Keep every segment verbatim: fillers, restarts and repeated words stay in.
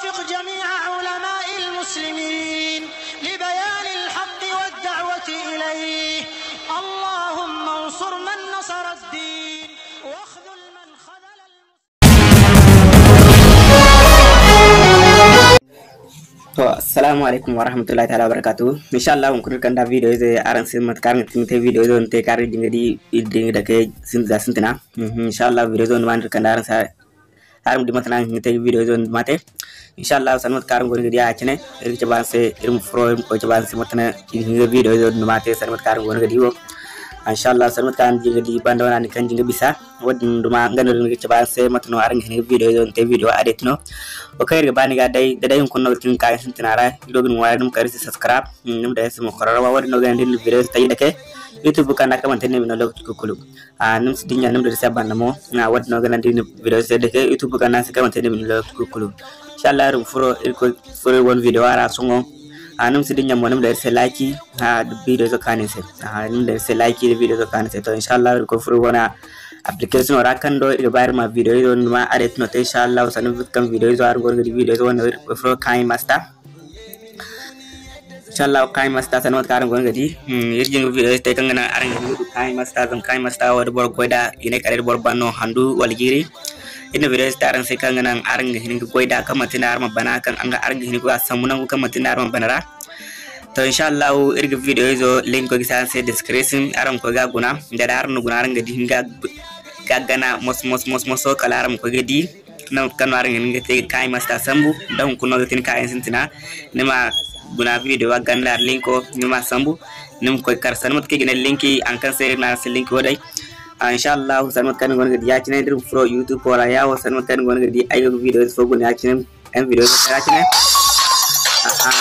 وفق جميع علماء المسلمين لبيان الحق والدعوة إليه. اللهم انصر من نصر الدين واخذل من خذل To assalamu alaikum warahmatullahi taala wabarakatuh. Inshallah on kunir kanda video ze aran simat karn tinte video zon te kar dingadi ding da ke sin da sintina. Inshallah video zon man kanda aran sa aram di matana ngite video zon mate. Inshallah sanmat karn gor ngadi achne ir chaban se irum fro ko chaban se matana ngi video zon mate sanmat karn gor ngadi wo. Inshallah sanmat kan jinga di bandona ni kan jinga bisa wadin duma ngano ngi chaban se matano aran ngi video zon te video edit no. Okay, ga bani ga dai da dai kun tin kai sin tinara dogin waya dum kari subscribe nim da su mukarrara wa wadin ga ndin video tayi dake YouTube kana kamanta ne min lokacin kukulu a nim su dinya nim da sabban namo na wadin ga ndin video tayi dake YouTube kana su kamanta ne min lokacin kukulu inshallah rum furo irko furo won video ara sungo a nim su dinya mo nim da sai like ha video zo kanin sai a nim da sai like video zo kanin sai to inshallah irko furo wona application ora kan do e bayar ma video do ma adet no inshallah sanu kan video zo ar gor gadi video zo wona fro kai master inshallah kai master sanu karan gor gadi yirjin video te kan na aran gadi kai master zam kai master wad bor goida ine kare bor banno handu waligiri ina video staran se kan na aran gadi goida kamatina arma bana kan anga aran gadi ko asamunan ko kamatina arma banara to inshallah irga video zo link ko gisan se description aram ko ga guna da dar no guna aran gadi hinga gagana mos mos mos mos so kala aram ko gadi na kan aran ngi te kai master sambu dan ko no tin kai sintina nima guna video ganda link ko nima sambu nim ko kar sanmat ke gina linki an kan se na se link wadai inshallah sanmat kan gon gadi ya cine dir pro YouTube wala ya wa sanmat kan gon gadi ayo video so guna ya cine en video so ya cine aha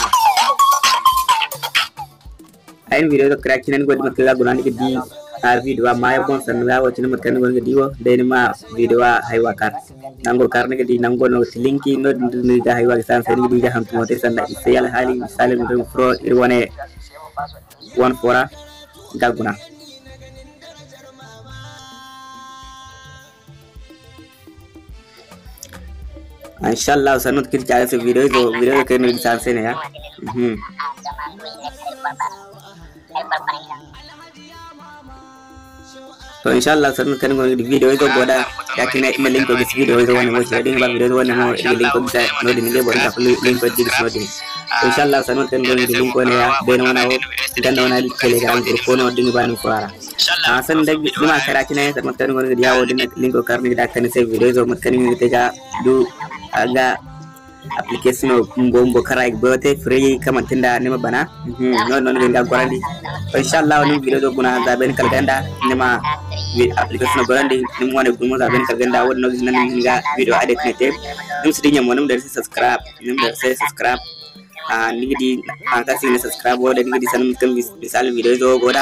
ayin video to crack chinen godi matla gunani ke di ar video ma ya kon san la wo chinen matkan gon gadi wo deni ma video wa hay wakar nango karne ke di nango no linki no ni ga hay wa san sen di ga ham to te san da isel hali salim do pro irwane one fora ga guna inshallah sanut kir chale se video zo video ke ni san se ne ya hmm so inshallah sanut kan ngon di video itu boda yakina email link ko dis video itu wona mo share ba video wona mo link ko bisa no di nge boda ko link ko di no di inshallah sanut kan ngon di link ko ne ya ben wona o dan wona di telegram group ko no di ba ni fara a san dag di ma kara kine sanut kan ngon di yawo di link ko karni da kan se video zo mat kan ni te ga du aga application ngombo kara bote free kama tinda nima bana non non ngi gorandi inshallah ni video do guna za ben kalganda nima application gorandi nim wone gumo za ben kalganda won no nan nga video adet nete nim sidi nyam wonum der subscribe nim der say subscribe ah ni di anga sini subscribe wode ni di sanum kan misal video do goda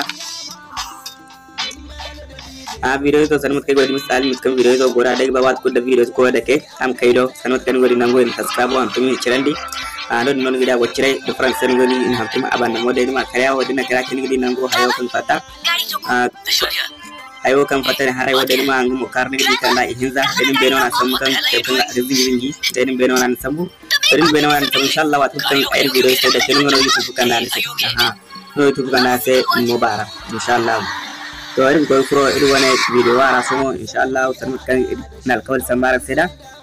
a video to sanut ke godi misal miskan video to gora dai bawat ko da video ko da ke am kaido sanut kan godi nango en subscribe on tumi chirandi a non non gida wacire difference sen godi in hakuma abanda mode ma kaya wodi na kira kin gidi nango hayo kan fata a ayo kan fata harai wodi ma ngumo karni gidi kan da ihinza den beno na sam kan ke kun ringi den beno na sambu den beno na sam inshallah wat kan air video se da kin ngono yusu kan da se aha no yusu kan da se mubarak inshallah to irin ko pro irin wani video wara so inshallah sanut kan nal kawal samara seda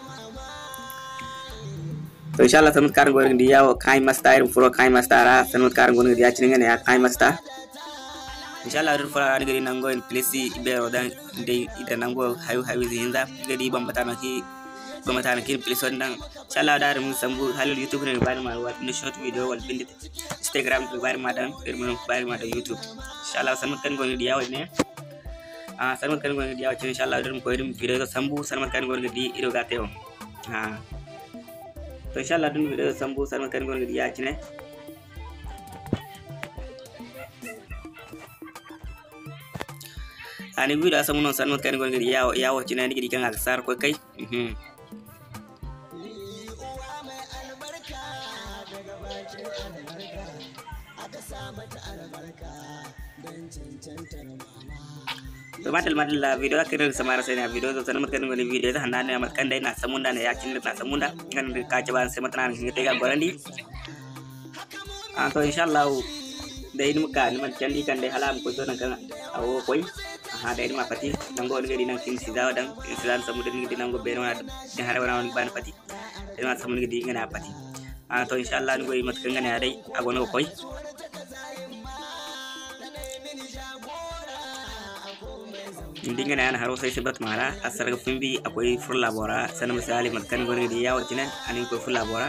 to inshallah sanut kan gor ndi yawo kai master irin pro kai master ra sanut kan gor ndi ya cinin ne ya kai master inshallah irin pro ari gari nango en place be rodan de ida nango hayu hayu zinza gadi bambata maki bambata maki place wannan inshallah da mun sambu halil YouTube ne bari ma wat ne short video wal bindit Instagram ko bari ma dan irmun bari ma da YouTube inshallah sanut kan gor ndi yawo ne ah sanut kan gor ndi yawo inshallah irin ko irin video to sambu sanut kan gor ndi ido gate o ha to inshallah dun video sambu sanut kan gor ndi ya cine ani video asamu non sanut kan gor ndi yawo yawo cine ndi kan aksar ko kai mhm to madal madal la video akira samara sene video to tan matkan ngoni video ta hanane amat kan dai na samunda ne yakin na samunda ngan ka jaban se matnan ngi tega gorandi ah to inshallah dai ni muka ni man candi kan dai halam ko to nan kan awo koy ha dai ma pati nango ngi nang tin sida wadang sidan samunda ngi nango beno na de hare wana ban pati dai ma samunda ngi ngana pati ah to inshallah ni goy matkan ngane dai agono koy indinga na haro sai sibat mara asar ga fimbi akwai full labora sana misali matkan gori di yawo tina anin ko full labora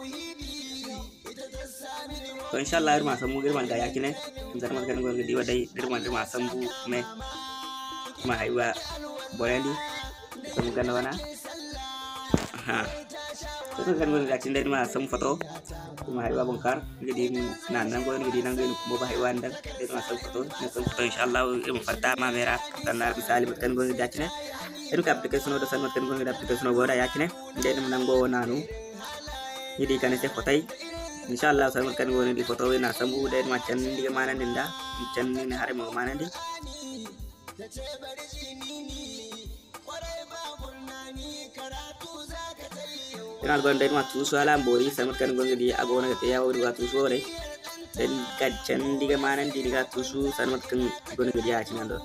to inshallah ir masam mugir man ga yakine zar matkan gori di wadai dir man dir masam bu me ma haywa borendi to mugan wana ha to kan gori gatin dai masam foto ma haywa bongkar jadi nan nan gori di nang gori mo ba haywa ndan dir masam foto ne to inshallah ir fatta ma mera karena misali matkan gori yakine ir ka application do san matkan gori application goda yakine dai dum nango nanu jadi kan se fotai inshallah san matkan gori di foto na sambu dai macam di mana ninda macam ni hari mau mana di Kenal gon dai ma tu suala bori san matkan gori di agona ke ya wori wa tu sore dan kacan di mana di di tu su san matkan gori di yakine do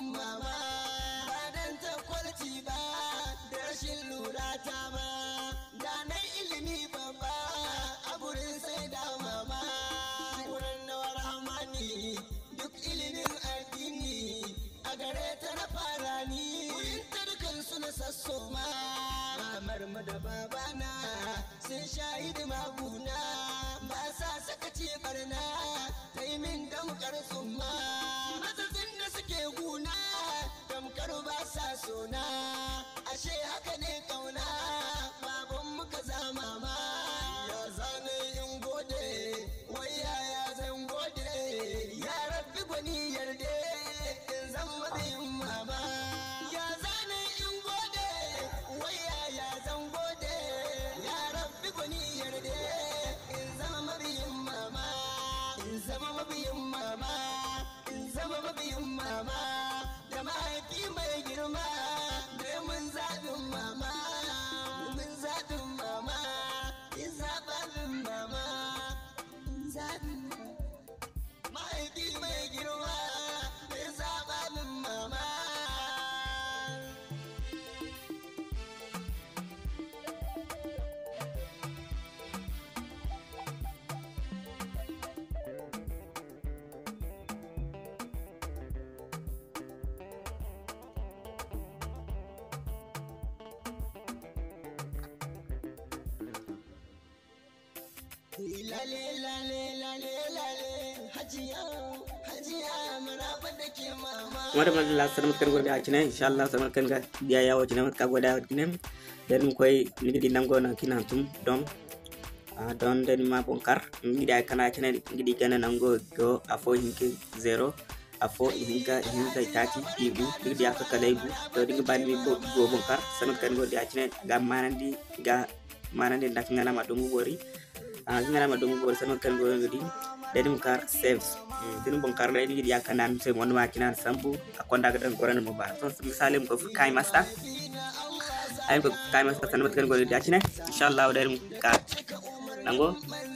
da babana sun shahidi maguna ba sa sakaci barna kai min damkar summa matsatsin da suke guna damkar ba sa sona ashe haka ne kauna baban muka zama ma ya zane in gode wai yaya zan gode ya rabbi gwani yarde in zan matsayin mama ya zane in gode wai yaya zan gode ya rabbi gwani yarde in zama mabiyin mama in zama mabiyin mama in zama mabiyin mama da mahaifi mai girma da mun zaɓin mama mun zaɓin mama in zaɓin mama in zaɓin mahaifi mai girma da zaɓin mama lale lale lale lale hajiya hajiya maraba da ke mama mara madalla san matkan gori yakine inshallah san matkan ga dia yawo tina mat ka goda yakine dan koy ni di nango na kinantum dom a don den ma bonkar ni da kana yakine ngidi kana nango go afo hinki zero afo hinga hinga tati ibu ngidi aka kalaibu to dinga bani go go bonkar san matkan gori yakine ga manandi ga manandi ndak ngana ma dungu gori a ngana ma dungu gori san matkan gori ngidi dan kar saves din bonkar dai ni dia kanan se mon ma kinan sampu akonda ga dan goran mo ba to misale ko kai masta ay ko kai masta tan matkan gori dia cine inshallah dai ka nango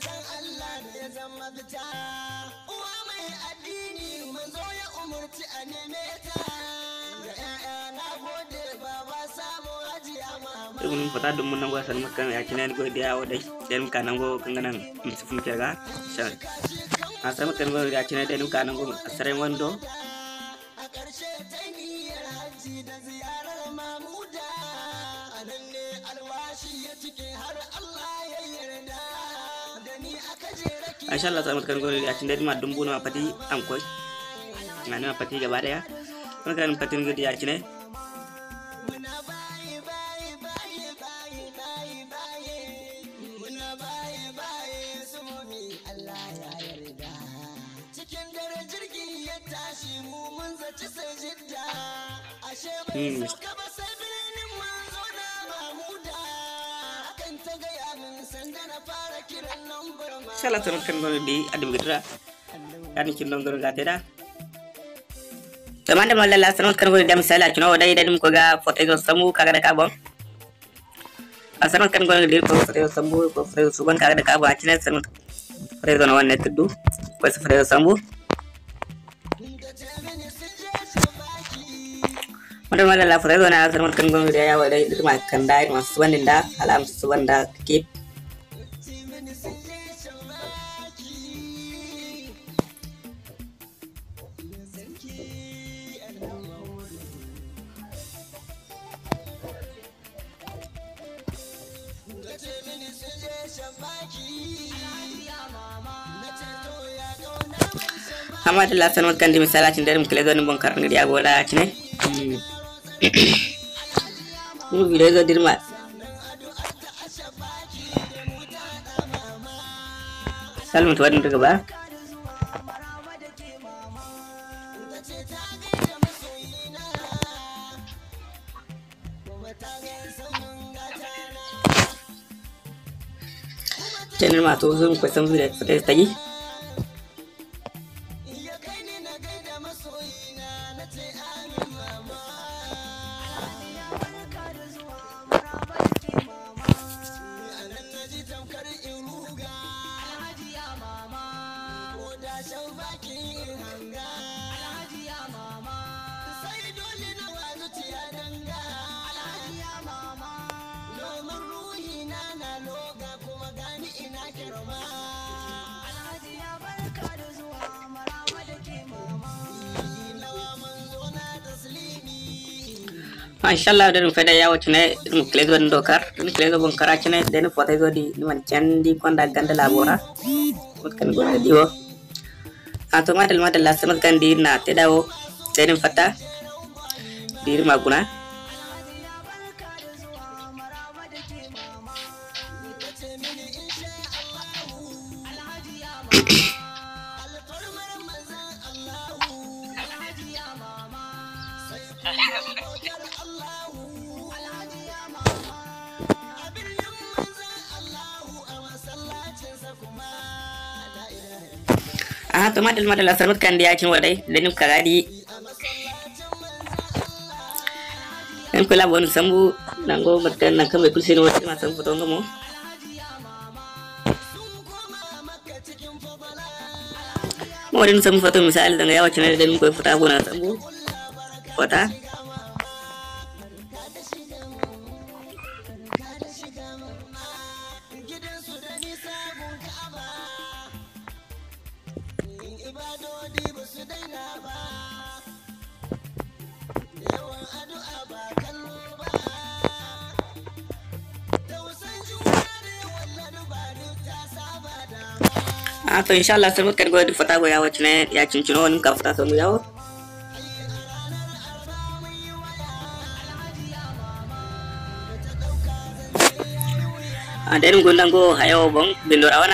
Ibun fata dum mun nango san matkan ya cine go dia o dai dan ka nango kanganan misfun kega inshallah asal matkan gori ya cine dan ka nango asare wando a ƙarshe ta niyyar hajji da ziyarar mamuda a nan ne alwashi ya cike har Allah ya yarda da ni aka je raki inshallah san matkan gori ya cine ma dumbu na pati am koy ngani ma pati gaba daya kan pati gori ya cine muna bayi bayi bayi bayi bayi bayi muna bayi bayi su mumi Allah ya yarda cikin dare jirgi ya tashi mu mun zaci sai jidda ashe bai sauka ba sai birnin manzo na mamuda hakan ta gaya min sanda na fara kiran lambar ma inshallah san matkan gori di adim gedra kan kin dong gori gateda Teman teman lelah senang kan gue dia misalnya cuma udah ida dum ko ga foto itu sembuh kagak ada kabon. Asalnya kan gue di foto itu sembuh foto itu suban kagak ada kabon acina senang foto itu nawan net tuh ko foto itu sembuh. Mada mada la foto itu na senang kan gue dia ya udah itu makan dai mas suban dinda alam suban da kip. Hamad la sanot kan di misala ci nderum kele don bon karngi dia gola ci ne mu video do dirma salmu to wadin daga ba channel ma to zoom ko sam video footage tagi Mashallah dan feda ya wacine dum kledo ndokar dum kledo bon karacine den foto go di man candi konda ganda labora mut kan go di wo ato madal madal la sanad kan di na te dawo den fata dir maguna ah to madal madal asar kan dia cin wadai denim kagadi en ko la bon sambu nango matten nan kambe kulsino wati ma sambu to ngamo mo den sambu foto misal da ya wacine denim ko foto bona sambu foto ah to inshallah sebut kan gue di foto gue ya wacine ya cincuno nim ka foto so yawo ada yang gondang go hayo bong bindor awana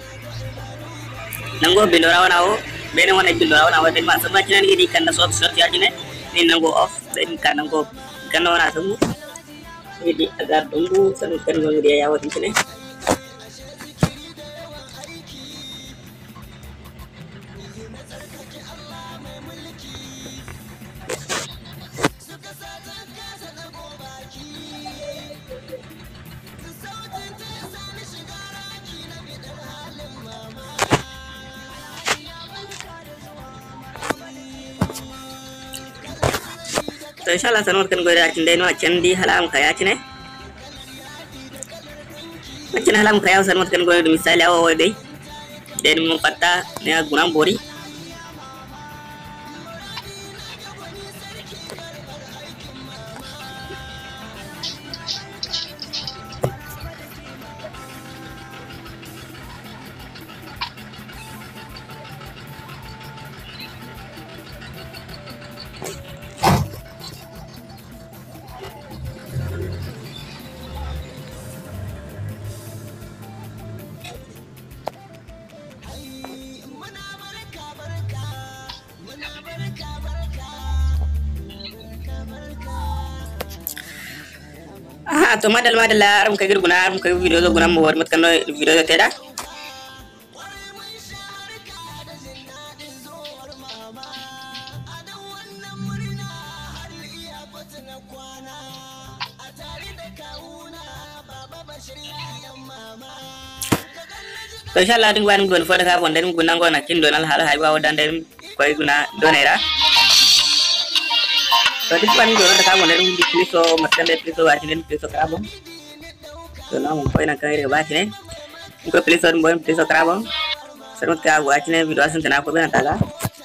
nango bindor awana o bene wana bindor awana wa den ma sama cinan ini kan so so ya cine ni nango off den kan nango kan wana samu jadi agar tunggu sebut kan gue dia ya wati cine to inshallah sanot kan goira cin deno candi halam kaya cine macin halam kaya sanot kan goira misali awo dai den mo patta ne gunam bori ah to madal madal la aram kagir guna aram kagir video do guna mo war mat kan video do teda to inshallah ding wan gon foda ka bon den guna ngona kin donal hala hay bawo dan den koy guna donera to dit wan gon ka bon den di pliso matan de pliso wa den pliso krabon to na mo koy na kay re ba chine ko pliso bon pliso krabon serut ka wa chine video asin tana ko ben taga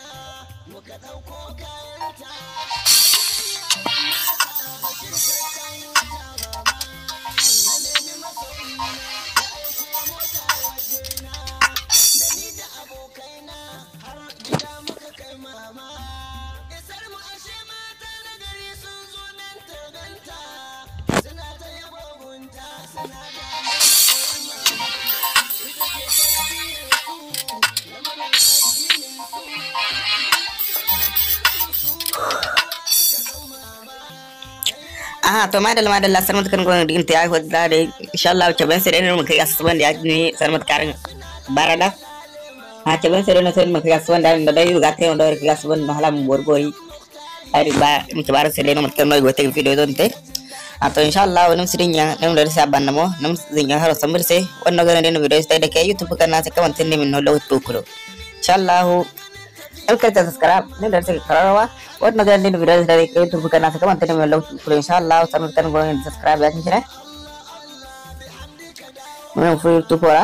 ah to madal madal la sarmat kan ko digin te ay hodda de inshallah chaben sere no kai asban ya ni sarmat karan barada ha chaben sere no sen makai asban da da yu gate on do kai asban mahala borgoi ari ba mi chabar sere no matkan no gote video don te atau inshallah nam sirinya nam dari saban namo nam sirinya haro sambil se wannan garan den video stay da kai youtube kana se kaman tinne min no law tukuro inshallah elka subscribe ne dari se karawa wannan garan den video dari kai youtube kana se kaman tinne min law tukuro inshallah sambil kan go subscribe ya kinchire mun fu youtube ora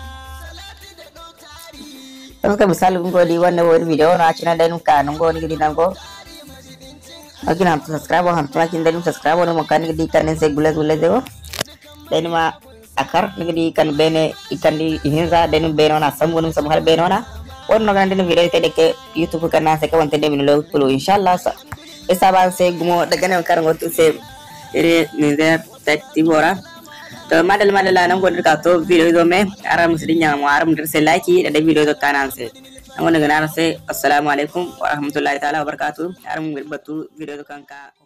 kan misal go di wannan video na china dan ka ngo ni di nango Akin ham subscribe ham tuna kin dan subscribe no makan di kan se gula gula dego dan ma akar ni kan bene ikan di hinza dan beno na sambunum samhal beno na on no kan den video te deke youtube kan na se ka wonte de min lo tulo inshallah sa esa ba se gumo daga ne kan ngotu se ere ni der tek tibora to madal madal nan godir ka to video do me aram sidinya mo aram der se like da video do kanan se Namun dengan saya, assalamualaikum warahmatullahi taala wabarakatuh. Aram berbatu video tukang ka.